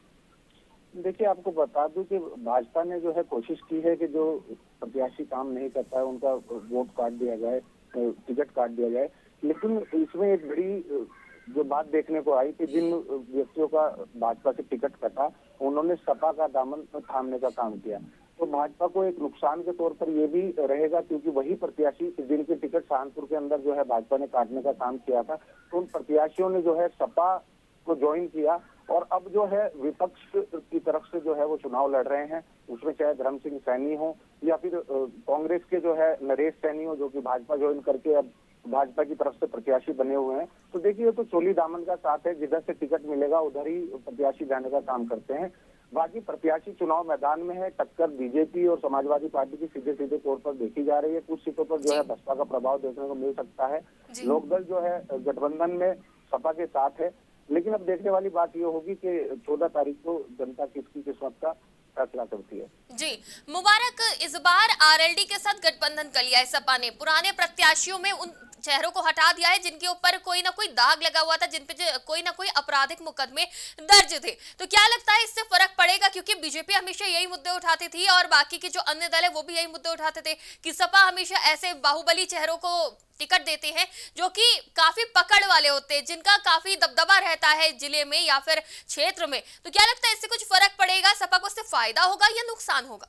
देखिए, आपको बता दूं कि भाजपा ने जो है कोशिश की है कि जो प्रत्याशी काम नहीं करता है उनका वोट काट दिया जाए, टिकट काट दिया जाए। लेकिन इसमें एक बड़ी जो बात देखने को आई कि जिन व्यक्तियों का भाजपा से टिकट कटा उन्होंने सपा का दामन थामने का काम किया। तो भाजपा को एक नुकसान के तौर पर ये भी रहेगा, क्योंकि वही प्रत्याशी जिनके टिकट सहारनपुर के अंदर जो है भाजपा ने काटने का काम किया था, तो उन प्रत्याशियों ने जो है सपा को ज्वाइन किया, और अब जो है विपक्ष की तरफ से जो है वो चुनाव लड़ रहे हैं। उसमें चाहे धर्म सिंह सैनी हो या फिर कांग्रेस के जो है नरेश सैनी हो, जो कि भाजपा ज्वाइन करके अब भाजपा की तरफ से प्रत्याशी बने हुए हैं। तो देखिए, तो चोली दामन का साथ है, जिधर से टिकट मिलेगा उधर ही प्रत्याशी जाने का काम करते हैं। बाकी प्रत्याशी चुनाव मैदान में है, टक्कर बीजेपी और समाजवादी पार्टी की सीधे सीधे तौर पर देखी जा रही है। कुछ सीटों पर जो है बसपा का प्रभाव देखने को मिल सकता है। लोकदल जो है गठबंधन में सपा के साथ है, लेकिन अब देखने वाली बात ये होगी कि चौदह तारीख को जनता किसकी किस्मत का फैसला करती है। जी मुबारक, इस बार आरएलडी के साथ गठबंधन कर लिया है सपा ने। पुराने प्रत्याशियों में उन चेहरों को हटा दिया है जिनके ऊपर कोई ना कोई दाग लगा हुआ था, जिन पे कोई ना कोई आपराधिक मुकदमे दर्ज थे। तो क्या लगता है इससे फर्क पड़ेगा? क्योंकि बीजेपी हमेशा यही मुद्दे उठाती थी और बाकी के जो अन्य दल है वो भी यही मुद्दे उठाते थे कि सपा हमेशा ऐसे बाहुबली चेहरों को टिकट देते हैं जो कि काफी पकड़ वाले होते हैं, जिनका काफी दबदबा रहता है जिले में या फिर क्षेत्र में। तो क्या लगता है इससे कुछ फर्क पड़ेगा? सपा को इससे फायदा होगा या नुकसान होगा?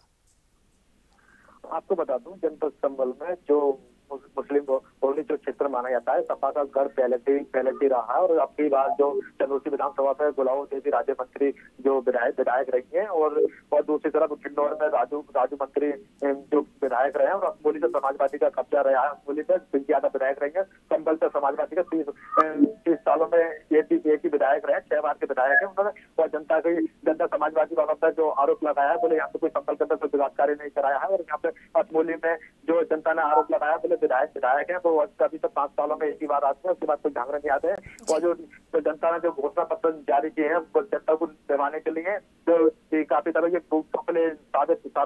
आपको बता दूं, जनपद संभल में जो मुस्लिम बहुल जो क्षेत्र माना जाता है, सपा का गढ़ पहले से पहले से रहा है। और अब की बार जो चंदौसी विधानसभा में गुलाब देवी राज्य मंत्री जो विधायक विधायक रही हैं, और और दूसरी तरफ किन्नौर में राजू राजू मंत्री जो विधायक रहे हैं, और अकमोली से समाजवादी का कब्जा रहा है। अकमोली में पिंकी यादव विधायक रही है। संभल से समाजवादी का तीस तीस सालों में एक ही एक ही विधायक रहे, छह बार के विधायक है उन्होंने। और जनता की जनता समाजवादी बाबा पर जो आरोप लगाया है, बोले यहाँ पे कोई संभल के अंदर कोई विकास कार्य नहीं कराया है। और यहाँ पे अकमोली में जो जनता ने आरोप लगाया, बोले विधायक विधायक है वो अभी तक पांच सालों में एक ही बार आते हैं, उसके बाद कोई ढंग नहीं आते हैं। और जो तो जनता ने जो घोषणा पत्र जारी किए हैं वो जनता को दिलवाने के लिए जो काफी तरह के बूथों के लिए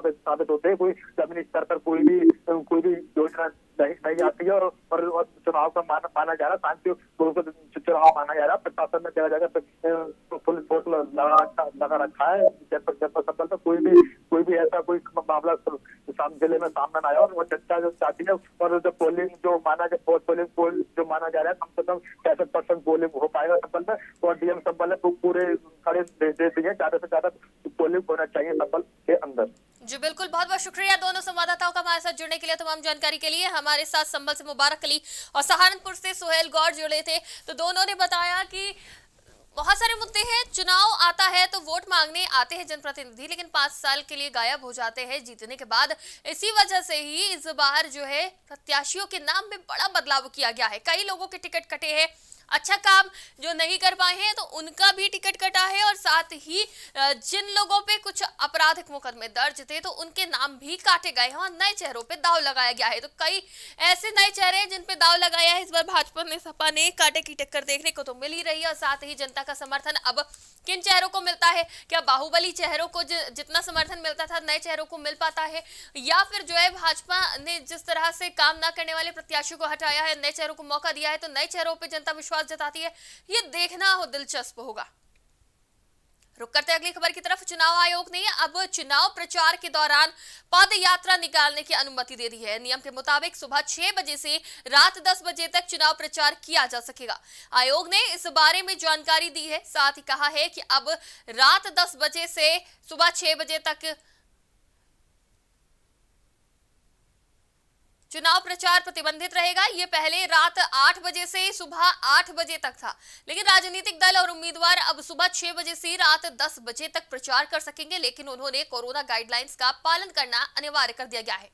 साबित होते हैं। कोई जमीनी स्तर पर कोई भी कोई भी योजना नहीं नहीं आती है और, और, और चुनाव का माना माना जा रहा है, शांति चुनाव माना जा रहा है। प्रशासन ने जगह जगह पुलिस फोर्स लगा लगा रखा है। जनपद जनपद संबल में कोई भी कोई भी ऐसा कोई मामला जिले में सामने आया और वो जनता जो चाहती है और जो पोलिंग जो माना पोलिंग पोल जो माना जा रहा है कम से कम पैंसठ परसेंट पोलिंग हो पाएगा संबल में। और डीएम संबल है पूरे खड़े दे दिए, ज्यादा से ज्यादा पोलिंग होना चाहिए संबल के अंदर। जी बिल्कुल, बहुत बहुत शुक्रिया दोनों संवाददाताओं का हमारे साथ जुड़ने के लिए, तमाम जानकारी के लिए। हमारे साथ संबल से मुबारक अली और सहारनपुर से सुहेल गौर जुड़े थे। तो दोनों ने बताया कि बहुत सारे मुद्दे हैं, चुनाव आता है तो वोट मांगने आते हैं जनप्रतिनिधि, लेकिन पांच साल के लिए गायब हो जाते हैं जीतने के बाद। इसी वजह से ही इस बार जो है प्रत्याशियों के नाम में बड़ा बदलाव किया गया है। कई लोगों के टिकट कटे हैं, अच्छा काम जो नहीं कर पाए हैं तो उनका भी टिकट कटा है, और साथ ही जिन लोगों पे कुछ आपराधिक मुकदमे दर्ज थे तो उनके नाम भी काटे गए हैं और नए चेहरों पे दाव लगाया गया है। तो कई ऐसे नए चेहरे हैं जिन पे दाव लगाया है। इस बार भाजपा ने सपा ने कांटे की टक्कर देखने को तो मिल ही रही है, और साथ ही जनता का समर्थन अब किन चेहरों को मिलता है? क्या बाहुबली चेहरों को जितना समर्थन मिलता था नए चेहरों को मिल पाता है, या फिर जो है भाजपा ने जिस तरह से काम ना करने वाले प्रत्याशियों को हटाया है, नए चेहरों को मौका दिया है, तो नए चेहरों पे जनता विश्वास जताती है? ये देखना हो दिलचस्प होगा। रुक करते अगली खबर की तरफ। चुनाव आयोग ने अब चुनाव प्रचार के दौरान पद यात्रा निकालने की अनुमति दे दी है। नियम के मुताबिक सुबह छह बजे से रात दस बजे तक चुनाव प्रचार किया जा सकेगा। आयोग ने इस बारे में जानकारी दी है, साथ ही कहा है कि अब रात दस बजे से सुबह छह बजे तक चुनाव प्रचार प्रतिबंधित रहेगा। ये पहले रात आठ बजे से सुबह आठ बजे तक था, लेकिन राजनीतिक दल और उम्मीदवार अब सुबह छह बजे से रात दस बजे तक प्रचार कर सकेंगे, लेकिन उन्होंने कोरोना गाइडलाइंस का पालन करना अनिवार्य कर दिया गया है।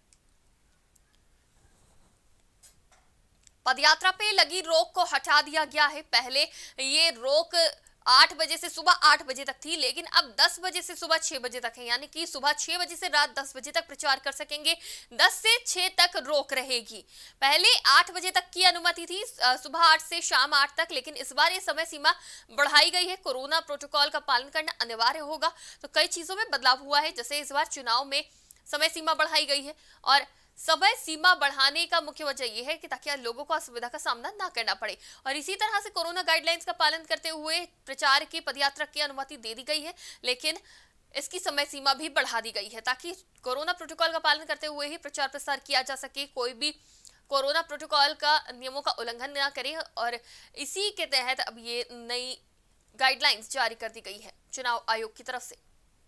पदयात्रा पे लगी रोक को हटा दिया गया है। पहले ये रोक आठ बजे से सुबह आठ बजे तक थी, लेकिन अब दस बजे से सुबह छह बजे तक है, यानी कि सुबह छह बजे से रात दस बजे तक प्रचार कर सकेंगे। दस से छह तक रोक रहेगी। पहले आठ बजे तक की अनुमति थी, सुबह आठ से शाम आठ तक, लेकिन इस बार ये समय सीमा बढ़ाई गई है। कोरोना प्रोटोकॉल का पालन करना अनिवार्य होगा, तो कई चीजों में बदलाव हुआ है। जैसे इस बार चुनाव में समय सीमा बढ़ाई गई है, और समय सीमा बढ़ाने का मुख्य वजह यह है कि ताकि लोगों को असुविधा का सामना ना करना पड़े। और इसी तरह से कोरोना गाइडलाइंस का पालन करते हुए प्रचार की पदयात्रा की अनुमति दे दी गई है, लेकिन इसकी समय सीमा भी बढ़ा दी गई है ताकि कोरोना प्रोटोकॉल का पालन करते हुए ही प्रचार प्रसार किया जा सके, कोई भी कोरोना प्रोटोकॉल का नियमों का उल्लंघन ना करे। और इसी के तहत अब ये नई गाइडलाइंस जारी कर दी गई है चुनाव आयोग की तरफ से।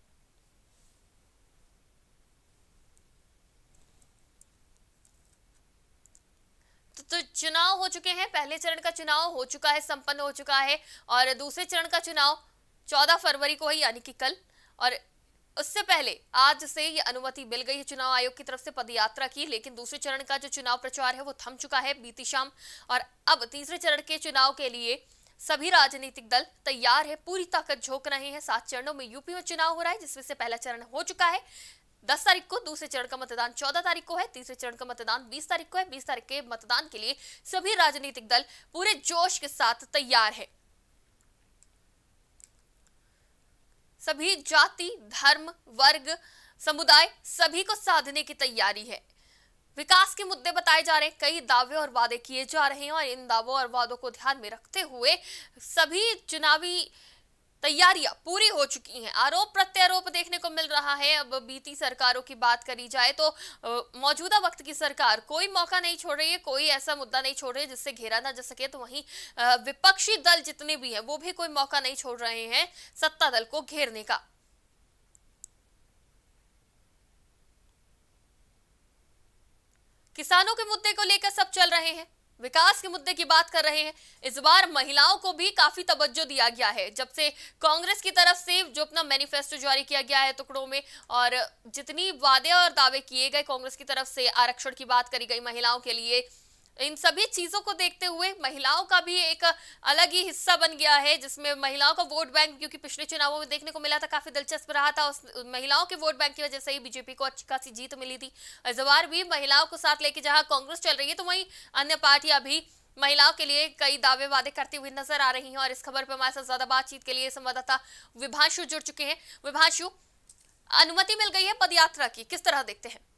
तो चुनाव हो चुके हैं, पहले चरण का चुनाव हो चुका है, संपन्न हो चुका है, और दूसरे चरण का चुनाव चौदह फरवरी को ही, यानी कि कल। और उससे पहले आज से ये अनुमति मिल गई है चुनाव आयोग की तरफ से पदयात्रा की, लेकिन दूसरे चरण का जो चुनाव प्रचार है वो थम चुका है बीती शाम। और अब तीसरे चरण के चुनाव के लिए सभी राजनीतिक दल तैयार है, पूरी ताकत झोंक रहे हैं। सात चरणों में यूपी में चुनाव हो रहा है, जिसमें से पहला चरण हो चुका है दस तारीख को, दूसरे चरण का मतदान चौदह तारीख को है, तीसरे चरण का मतदान बीस तारीख को है। बीस तारीख के मतदान के लिए सभी राजनीतिक दल पूरे जोश के साथ तैयार है। सभी जाति, धर्म, वर्ग, समुदाय सभी को साधने की तैयारी है। विकास के मुद्दे बताए जा रहे हैं, कई दावे और वादे किए जा रहे हैं, और इन दावों और वादों को ध्यान में रखते हुए सभी चुनावी तैयारियां पूरी हो चुकी हैं। आरोप प्रत्यारोप देखने को मिल रहा है। अब बीती सरकारों की बात करी जाए तो मौजूदा वक्त की सरकार कोई मौका नहीं छोड़ रही है, कोई ऐसा मुद्दा नहीं छोड़ रही है जिससे घेरा ना जा सके। तो वहीं विपक्षी दल जितने भी हैं वो भी कोई मौका नहीं छोड़ रहे हैं सत्ता दल को घेरने का। किसानों के मुद्दे को लेकर सब चल रहे हैं, विकास के मुद्दे की बात कर रहे हैं। इस बार महिलाओं को भी काफी तवज्जो दिया गया है, जब से कांग्रेस की तरफ से जो अपना मैनिफेस्टो जारी किया गया है टुकड़ों में, और जितनी वादे और दावे किए गए कांग्रेस की तरफ से, आरक्षण की बात करी गई महिलाओं के लिए, इन सभी चीजों को देखते हुए महिलाओं का भी एक अलग ही हिस्सा बन गया है, जिसमें महिलाओं का वोट बैंक, क्योंकि पिछले चुनावों में देखने को मिला था काफी दिलचस्प रहा था, उस महिलाओं के वोट बैंक की वजह से ही बीजेपी को अच्छी खासी जीत मिली थी। इस बार भी महिलाओं को साथ लेके जहां कांग्रेस चल रही है, तो वहीं अन्य पार्टियां भी महिलाओं के लिए कई दावे वादे करती हुई नजर आ रही हैं। और इस खबर पर हमारे साथ ज्यादा बातचीत के लिए संवाददाता विभांशु जुड़ चुके हैं। विभांशु, अनुमति मिल गई है पदयात्रा की, किस तरह देखते हैं?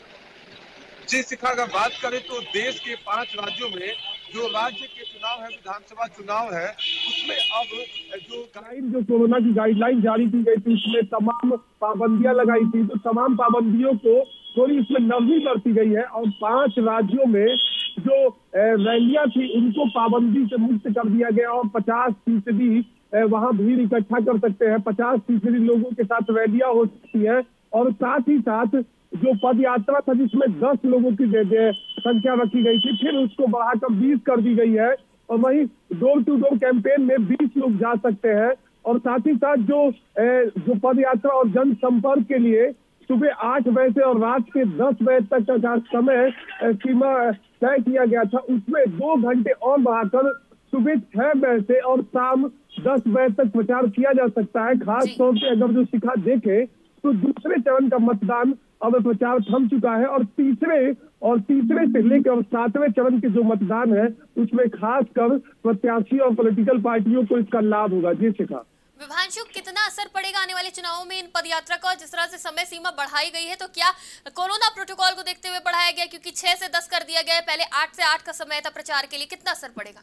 जी शिखा, अगर बात करें तो देश के पांच राज्यों में जो राज्य के चुनाव है, विधानसभा चुनाव है, उसमें अब जो गाइड जो कोरोना की गाइडलाइन जारी की गई थी उसमें तमाम पाबंदियां लगाई थी, तो तमाम पाबंदियों को थोड़ी इसमें नरमी बरती गई है और पांच राज्यों में जो रैलियां थी उनको पाबंदी से मुक्त कर दिया गया और पचास फीसदी वहां भीड़ इकट्ठा कर सकते हैं, पचास फीसदी लोगों के साथ रैलियां हो सकती है। और साथ ही साथ जो पद यात्रा था जिसमें दस लोगों की संख्या रखी गई थी, फिर उसको बढ़ाकर बीस कर दी गई है और वहीं डोर टू डोर कैंपेन में बीस लोग जा सकते हैं। और साथ ही साथ जो जो पद यात्रा और जनसंपर्क के लिए सुबह आठ बजे से और रात के दस बजे तक का समय सीमा तय किया गया था, उसमें दो घंटे और बढ़ाकर सुबह छह बजे से और शाम दस बजे तक प्रचार किया जा सकता है। खास तौर पे अगर जो शिखा देखे तो दूसरे चरण का मतदान अब प्रचार थम चुका है और तीसरे और तीसरे से लेकर सातवें चरण के जो मतदान है उसमें खासकर प्रत्याशी और पॉलिटिकल पार्टियों को इसका लाभ होगा। जी शिखा। विभांशु, कितना असर पड़ेगा आने वाले चुनावों में इन पदयात्रा का? जिस तरह से समय सीमा बढ़ाई गई है तो क्या कोरोना प्रोटोकॉल को देखते हुए बढ़ाया गया, क्योंकि छह से दस कर दिया गया है, पहले आठ से आठ का समय था प्रचार के लिए, कितना असर पड़ेगा?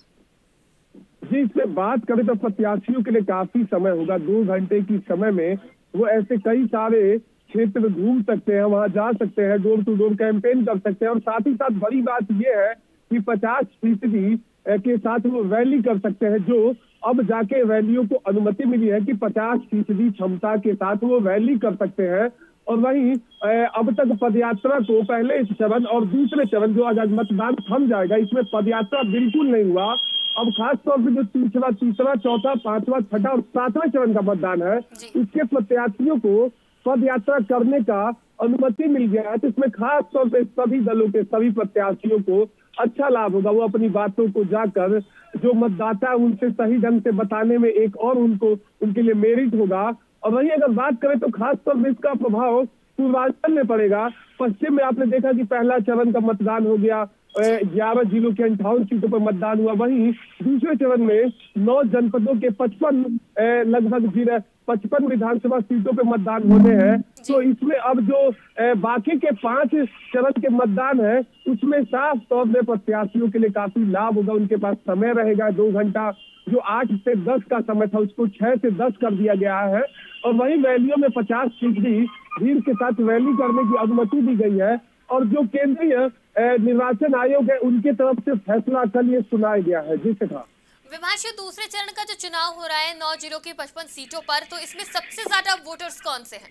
जी, इसमें बात करें तो प्रत्याशियों के लिए काफी समय होगा। दो घंटे की समय में वो ऐसे कई सारे क्षेत्र घूम सकते हैं, वहां जा सकते हैं, डोर टू डोर कैंपेन कर सकते हैं और साथ ही साथ बड़ी बात यह है कि पचास फीसदी के साथ वो रैली कर सकते हैं, जो अब जाके रैलियों को अनुमति मिली है कि पचास फीसदी क्षमता के साथ वो रैली कर सकते हैं। और वहीं अब तक पदयात्रा को पहले चरण और दूसरे चरण जो आज मतदान थम जाएगा, इसमें पदयात्रा बिल्कुल नहीं हुआ। अब खास तौर पर जो तीसरा तीसरा चौथा पांचवा छठा और सातवां चरण का मतदान है उसके प्रत्याशियों को पद यात्रा करने का अनुमति मिल गया है, तो इसमें खास तौर पर सभी दलों के सभी प्रत्याशियों को अच्छा लाभ होगा। वो अपनी बातों को जाकर जो मतदाता है उनसे सही ढंग से बताने में एक और उनको उनके लिए मेरिट होगा। और वहीं अगर बात करें तो खास तौर पर इसका प्रभाव पूर्वांचल में पड़ेगा। पश्चिम में आपने देखा कि पहला चरण का मतदान हो गया, ग्यारह जिलों के अंठावन सीटों पर मतदान हुआ। वहीं दूसरे चरण में नौ जनपदों के पचपन लगभग जिले पचपन विधानसभा सीटों पे मतदान होने हैं। तो इसमें अब जो बाकी के पांच चरण के मतदान है उसमें साफ तौर पर प्रत्याशियों के लिए काफी लाभ होगा। उनके पास समय रहेगा दो घंटा, जो आठ से दस का समय था उसको छह से दस कर दिया गया है। और वहीं रैलियों में पचास फीसदी भीड़ के साथ रैली करने की अनुमति दी गई है। और जो केंद्रीय निर्वाचन आयोग है उनके तरफ से फैसला कल ये सुनाया गया है। जिससे था विभांशु, दूसरे चरण का जो चुनाव हो रहा है नौ जिलों की पचपन सीटों पर, तो इसमें सबसे ज्यादा वोटर्स कौन से हैं?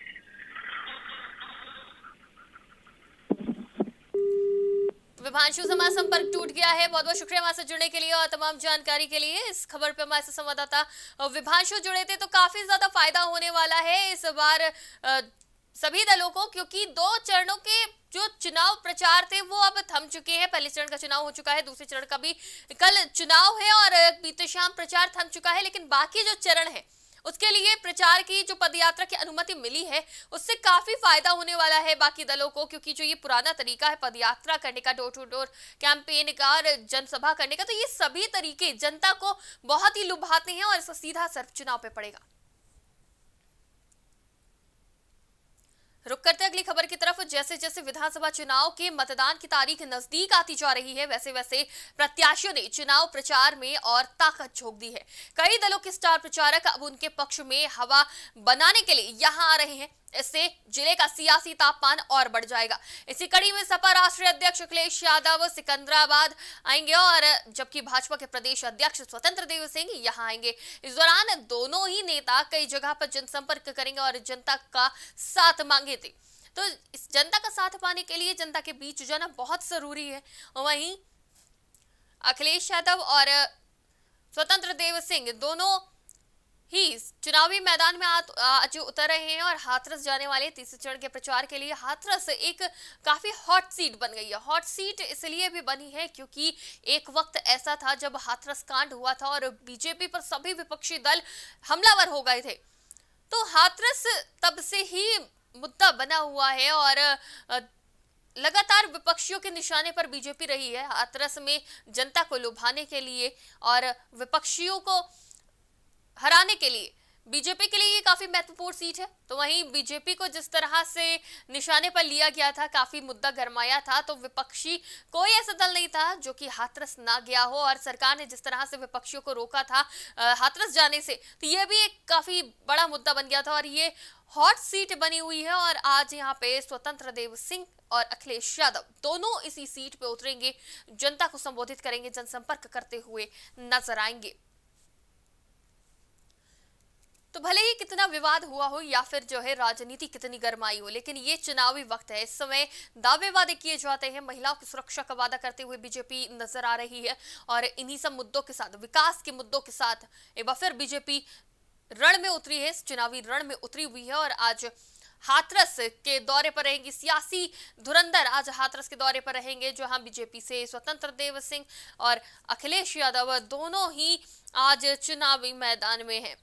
विभांशु, समाज संपर्क टूट गया है। बहुत बहुत शुक्रिया हमारे साथ जुड़ने के लिए और तमाम जानकारी के लिए। इस खबर पे हमारे संवाददाता विभांशु जुड़े थे। तो काफी ज्यादा फायदा होने वाला है इस बार सभी दलों को, क्योंकि दो चरणों के जो चुनाव प्रचार थे वो अब थम चुके हैं। पहले चरण का चुनाव हो चुका है, दूसरे चरण का भी कल चुनाव है और बीते शाम प्रचार थम चुका है। लेकिन बाकी जो चरण है उसके लिए प्रचार की जो पदयात्रा की अनुमति मिली है उससे काफी फायदा होने वाला है बाकी दलों को, क्योंकि जो ये पुराना तरीका है पदयात्रा करने का, डोर टू डोर कैंपेन का और जनसभा करने का, तो ये सभी तरीके जनता को बहुत ही लुभाते हैं और इसका सीधा असर चुनाव पे पड़ेगा। रुक करते अगली खबर की तरफ। जैसे जैसे विधानसभा चुनाव के मतदान की तारीख नजदीक आती जा रही है वैसे वैसे प्रत्याशियों ने चुनाव प्रचार में और ताकत झोंक दी है। कई दलों के स्टार प्रचारक अब उनके पक्ष में हवा बनाने के लिए यहां आ रहे हैं। इससे जिले का सियासी तापमान और बढ़ जाएगा। इसी कड़ी में सपा राष्ट्रीय अध्यक्ष अखिलेश यादव सिकंदराबाद आएंगे और जबकि भाजपा के प्रदेश अध्यक्ष स्वतंत्र देव सिंह यहां आएंगे। इस दौरान दोनों ही नेता कई जगह पर जनसंपर्क करेंगे और जनता का साथ मांगे थे। तो इस जनता का साथ पाने के लिए जनता के बीच जाना बहुत जरूरी है। वहीं अखिलेश यादव और स्वतंत्र देव सिंह दोनों ही चुनावी मैदान में आज उतर रहे हैं और हाथरस जाने वाले तीसरे चरण के प्रचार के लिए हाथरस एक काफी हॉट सीट बन गई है। हॉट सीट इसलिए भी बनी है क्योंकि एक वक्त ऐसा था जब हाथरस कांड हुआ था और बीजेपी पर सभी विपक्षी दल हमलावर हो गए थे। तो हाथरस तब से ही मुद्दा बना हुआ है और लगातार विपक्षियों के निशाने पर बीजेपी रही है। हाथरस में जनता को लुभाने के लिए और विपक्षियों को हराने के लिए बीजेपी के लिए ये काफी महत्वपूर्ण सीट है, तो वहीं बीजेपी को जिस तरह से निशाने पर लिया गया था, काफी मुद्दा गरमाया था, तो विपक्षी कोई ऐसा दल नहीं था जो कि हाथरस ना गया हो, और सरकार ने जिस तरह से विपक्षियों को रोका था हाथरस जाने से, तो ये भी एक काफी बड़ा मुद्दा बन गया था और ये हॉट सीट बनी हुई है। और आज यहाँ पे स्वतंत्र देव सिंह और अखिलेश यादव दोनों इसी सीट पे उतरेंगे, जनता को संबोधित करेंगे, जनसंपर्क करते हुए नजर आएंगे। तो भले ही कितना विवाद हुआ हो या फिर जो है राजनीति कितनी गरमाई हो, लेकिन ये चुनावी वक्त है। इस समय दावे वादे किए जाते हैं, महिलाओं की सुरक्षा का वादा करते हुए बीजेपी नजर आ रही है, और इन्हीं सब मुद्दों के साथ, विकास के मुद्दों के साथ एक बार फिर बीजेपी रण में उतरी है, चुनावी रण में उतरी हुई है। और आज हाथरस के दौरे पर रहेंगी सियासी धुरंधर, आज हाथरस के दौरे पर रहेंगे, जहां बीजेपी से स्वतंत्र देव सिंह और अखिलेश यादव दोनों ही आज चुनावी मैदान में हैं।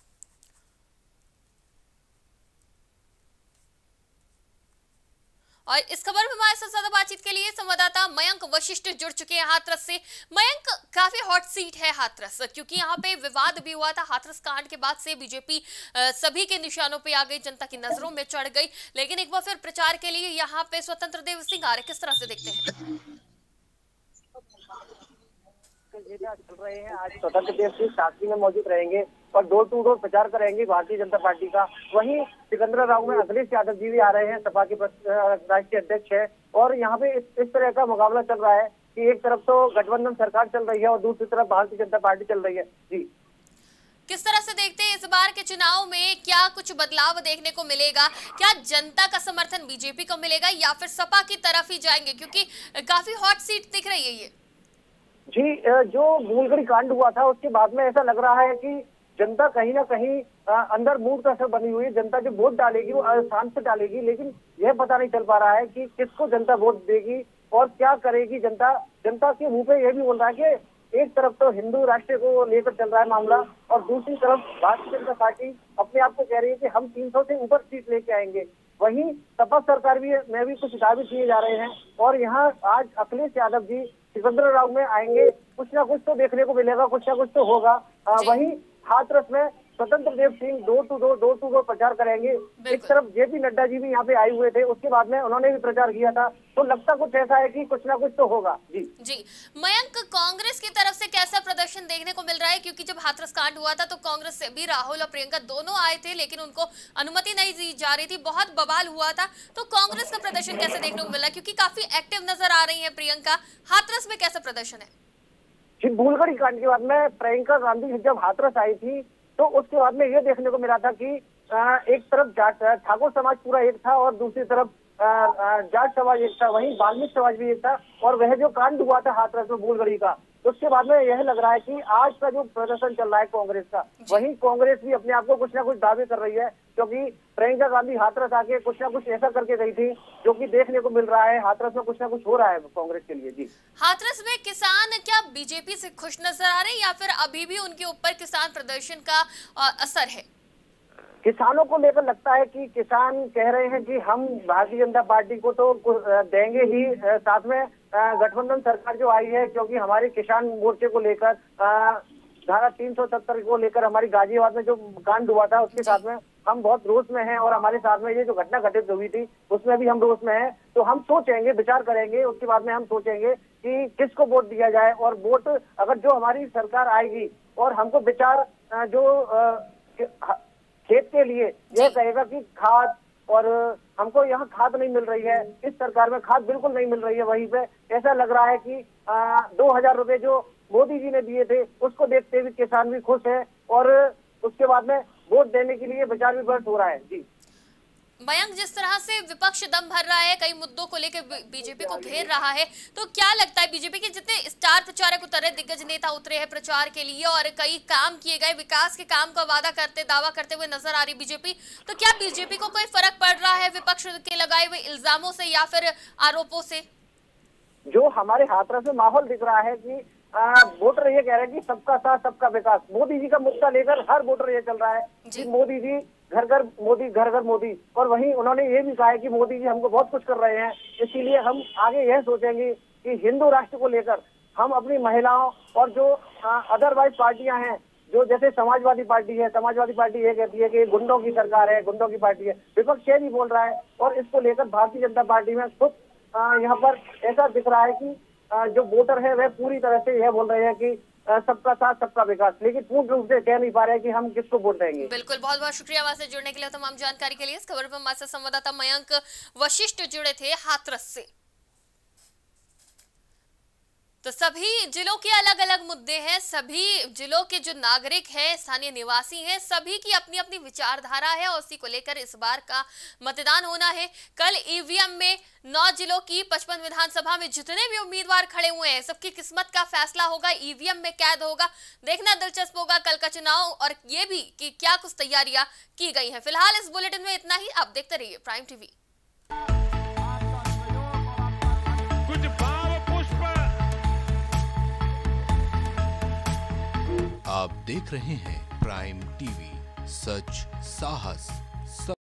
और इस खबर में हमारे साथ ज्यादा बातचीत के लिए संवाददाता मयंक वशिष्ठ जुड़ चुके हैं हाथरस से। मयंक, काफी हॉट सीट है हाथरस, क्योंकि यहाँ पे विवाद भी हुआ था। हाथरस कांड के बाद से बीजेपी सभी के निशानों पे आ गई, जनता की नजरों में चढ़ गई, लेकिन एक बार फिर प्रचार के लिए यहाँ पे स्वतंत्र देव सिंह आ रहे, किस तरह से देखते हैं? चल रहे हैं, आज स्वतंत्र देव सिंह शास्त्री में मौजूद रहेंगे और डोर टू डोर प्रचार करेंगे भारतीय जनता पार्टी का। वहीं सिकंदराबाद में अखिलेश यादव जी भी आ रहे हैं, सपा के राष्ट्रीय अध्यक्ष है, और यहाँ पे इस, इस तरह का मुकाबला चल रहा है कि एक तरफ तो गठबंधन सरकार चल रही है और दूसरी तरफ भारतीय जनता पार्टी चल रही है। जी, किस तरह से देखते हैं इस बार के चुनाव में, क्या कुछ बदलाव देखने को मिलेगा? क्या जनता का समर्थन बीजेपी को मिलेगा या फिर सपा की तरफ ही जाएंगे, क्योंकि काफी हॉट सीट दिख रही है ये? जी, जो मूलगढ़ी कांड हुआ था उसके बाद में ऐसा लग रहा है कि जनता कहीं ना कहीं अंदर मूड का असर बनी हुई है। जनता जो वोट डालेगी वो शांत से डालेगी, लेकिन यह पता नहीं चल पा रहा है कि किसको जनता वोट देगी और क्या करेगी जनता। जनता के मुंह पे यह भी बोल रहा है कि एक तरफ तो हिंदू राष्ट्र को लेकर चल रहा है मामला, और दूसरी तरफ भारतीय जनता पार्टी अपने आप को कह रही है कि हम तीन सौ से ऊपर सीट लेके आएंगे। वहीं सपा सरकार भी में भी कुछ दावे किए जा रहे हैं, और यहाँ आज अखिलेश यादव जी सिकंदराबाद में आएंगे, कुछ ना कुछ तो देखने को मिलेगा, कुछ ना कुछ तो होगा। वहीं हाथरस में Swatantra Dev Singh door to door door to door प्रचार करेंगे। एक तरफ जेपी नड्डा जी भी यहाँ पे आए हुए थे, उसके बाद में उन्होंने भी प्रचार किया था, तो लगता कुछ ऐसा है कि कुछ ना कुछ तो होगा। जी जी मयंक, कांग्रेस की तरफ से कैसा प्रदर्शन देखने को मिल रहा है? क्योंकि जब हाथरस कांड हुआ था तो कांग्रेस से भी राहुल और प्रियंका दोनों आए थे, लेकिन उनको अनुमति नहीं दी जा रही थी, बहुत बवाल हुआ था। तो कांग्रेस का प्रदर्शन कैसे देखने को मिला, क्योंकि काफी एक्टिव नजर आ रही है प्रियंका, हाथरस में कैसा प्रदर्शन है? भूलगढ़ी कांड के बाद में प्रियंका गांधी जब हाथरस आई थी तो उसके बाद में ये देखने को मिला था कि एक तरफ जाट ठाकुर समाज पूरा एक था और दूसरी तरफ जाट समाज एक था, वहीं वाल्मीकि समाज भी एक था। और वह जो कांड हुआ था हाथरस में भूलगढ़ी का, उसके बाद में यह लग रहा है कि आज का जो प्रदर्शन चल रहा है कांग्रेस का, वहीं कांग्रेस भी अपने आप को कुछ ना कुछ दावे कर रही है, क्योंकि प्रियंका गांधी हाथरस आके कुछ ना कुछ ऐसा करके गई थी जो कि देखने को मिल रहा है। हाथरस में कुछ ना कुछ हो रहा है कांग्रेस के लिए। जी, हाथरस में किसान क्या बीजेपी से खुश नजर आ रहे हैं या फिर अभी भी उनके ऊपर किसान प्रदर्शन का असर है? किसानों को लेकर लगता है कि किसान कह रहे हैं कि हम भारतीय जनता पार्टी को तो देंगे ही, साथ में गठबंधन सरकार जो आई है, क्योंकि हमारे किसान मोर्चे को लेकर धारा तीन सौ सत्तर को लेकर हमारी गाजियाबाद में जो कांड हुआ था उसके साथ में हम बहुत रोष में हैं, और हमारे साथ में ये जो घटना घटित हुई थी उसमें भी हम रोष में हैं। तो हम सोचेंगे, विचार करेंगे, उसके बाद में हम सोचेंगे कि किसको वोट दिया जाए। और वोट अगर जो हमारी सरकार आएगी और हमको विचार जो खेत के लिए यह कहेगा कि खाद, और हमको यहाँ खाद नहीं मिल रही है, इस सरकार में खाद बिल्कुल नहीं मिल रही है, वहीं पे ऐसा लग रहा है कि आ, दो हजार रुपए जो मोदी जी ने दिए थे उसको देखते हुए किसान भी खुश है, और उसके बाद में वोट देने के लिए विचार विमर्श हो रहा है। जी मयंक, जिस तरह से विपक्ष दम भर रहा है, कई मुद्दों को लेकर बीजेपी को घेर रहा है, तो क्या लगता है बीजेपी के जितने स्टार प्रचारक उतरे, दिग्गज नेता उतरे हैं प्रचार के लिए और कई काम किए गए, विकास के काम का वादा करते दावा करते हुए नजर आ रही बीजेपी, तो क्या बीजेपी को कोई फर्क पड़ रहा है विपक्ष के लगाए हुए इल्जामों से या फिर आरोपों से? जो हमारे हाथरस में माहौल दिख रहा है कि वोटर ये कह रहे हैं कि सबका साथ सबका विकास, मोदी जी का मुद्दा लेकर हर वोटर ये चल रहा है कि मोदी जी घर घर मोदी, घर घर मोदी। और वहीं उन्होंने ये भी कहा है कि मोदी जी हमको बहुत कुछ कर रहे हैं, इसीलिए हम आगे यह सोचेंगे कि हिंदू राष्ट्र को लेकर हम अपनी महिलाओं और जो अदरवाइज पार्टियां हैं जो जैसे समाजवादी पार्टी है, समाजवादी पार्टी ये कहती है कि गुंडों की सरकार है, गुंडों की पार्टी है, विपक्ष ये नहीं बोल रहा है। और इसको लेकर भारतीय जनता पार्टी में खुद यहाँ पर ऐसा दिख रहा है कि जो वोटर है वह पूरी तरह से यह बोल रहे हैं कि सबका साथ सबका विकास, लेकिन पूर्ण रूप से कह नहीं पा रहे कि हम किसको वोट देंगे। बिल्कुल, बहुत बहुत शुक्रिया हमारे से जुड़ने के लिए, तमाम जानकारी के लिए। इस खबर पर हमारे साथ संवाददाता मयंक वशिष्ठ जुड़े थे हाथरस से। तो सभी जिलों के अलग अलग मुद्दे हैं, सभी जिलों के जो नागरिक हैं, स्थानीय निवासी हैं, सभी की अपनी अपनी विचारधारा है और उसी को लेकर इस बार का मतदान होना है। कल ईवीएम में नौ जिलों की पचपन विधानसभा में जितने भी उम्मीदवार खड़े हुए हैं, सबकी किस्मत का फैसला होगा, ईवीएम में कैद होगा। देखना दिलचस्प होगा कल का चुनाव और ये भी कि क्या कुछ तैयारियां की गई हैं। फिलहाल इस बुलेटिन में इतना ही। आप देखते रहिए प्राइम टीवी। आप देख रहे हैं प्राइम टीवी, सच साहस